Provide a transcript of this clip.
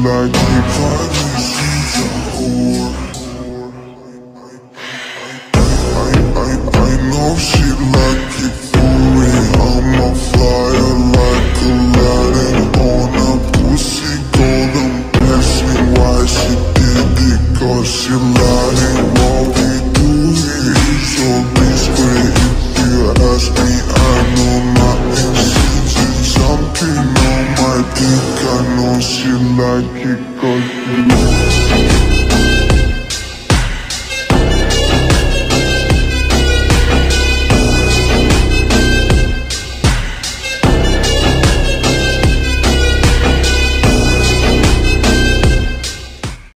like it finally she's a whore. I know she like it for me. I'm a flyer like Aladdin on a pussy golden blessing. Why she did it? Cause she lying. What we do here is so discreet. If you ask me, I know nothing. She's just something on my dick. I know she like it cause she